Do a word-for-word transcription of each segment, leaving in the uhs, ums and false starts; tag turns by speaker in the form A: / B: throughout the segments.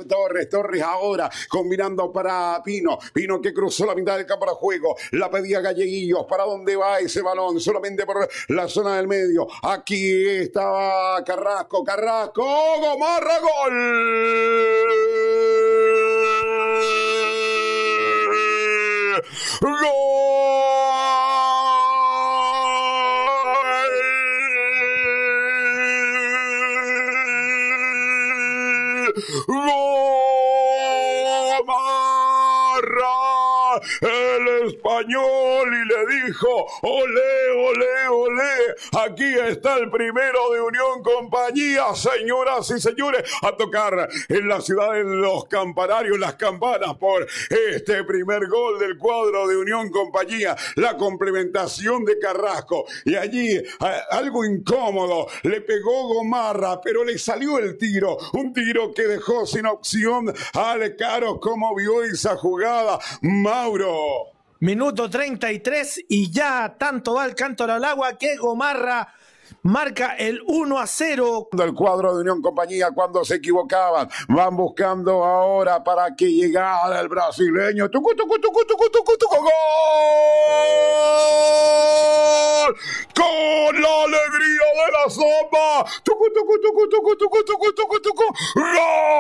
A: Torres, Torres ahora combinando para Pino, Pino que cruzó la mitad del campo de juego, la pedía Galleguillos, ¿para dónde va ese balón? Solamente por la zona del medio, aquí estaba Carrasco, Carrasco, Gomarra, gol. ¡Gol! Gomarra, el español, y le dijo, olé, olé, olé, aquí está el primero de Unión Compañía, señoras y señores, a tocar en la ciudad de los campanarios las campanas por este primer gol del cuadro de Unión Compañía, la complementación de Carrasco, y allí a, algo incómodo, le pegó Gomarra, pero le salió el tiro, un tiro que dejó sin opción a Lecaro. ¿Cómo vio esa jugada, Mauro?
B: Minuto treinta y tres y ya tanto va el cántaro al agua que Gomarra marca el uno a cero.
A: El cuadro de Unión Compañía cuando se equivocaban, van buscando ahora para que llegara el brasileño. Tucu, tucu, tucu, tucu, tucu, tucu, ¡gol! Con la alegría de la samba. Tucu, tucu, tucu, tucu, tucu, tucu, tucu, tucu, ¡gol!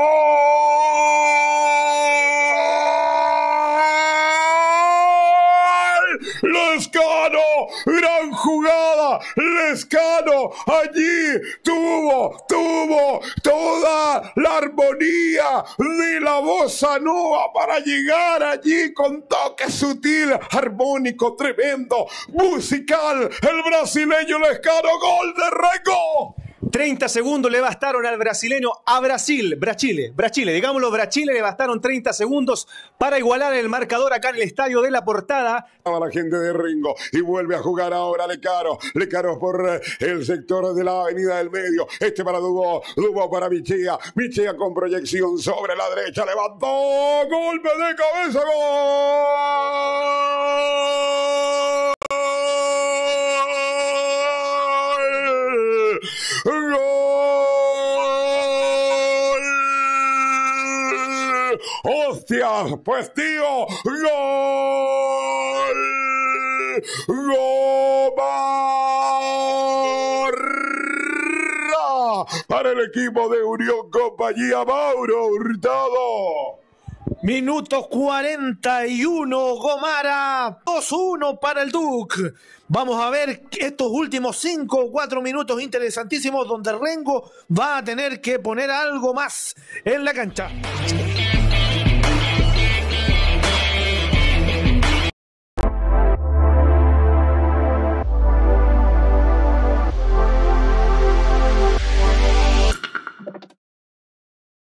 A: Lescano, gran jugada, Lescano, allí tuvo, tuvo toda la armonía de la bossa nova para llegar allí con toque sutil, armónico, tremendo, musical, el brasileño Lescano, gol de Rengo.
B: treinta segundos le bastaron al brasileño, a Brasil, Brachile, Brachile, digámoslo, Brachile, le bastaron treinta segundos para igualar el marcador acá en el estadio de La Portada.
A: A la gente de Rengo y vuelve a jugar ahora Lecaro, Lecaro por el sector de la avenida del medio, este para Dubo, Dubo para Michea, Michea con proyección sobre la derecha, levantó, golpe de cabeza, gol. ¡Gol! ¡Hostia! Pues tío, ¡gol! ¡Gomarra! Para el equipo de Unión Compañía, Mauro Hurtado.
B: Minuto cuarenta y uno, Gomara, dos uno para el Duque. Vamos a ver estos últimos cinco o cuatro minutos interesantísimos donde Rengo va a tener que poner algo más en la cancha.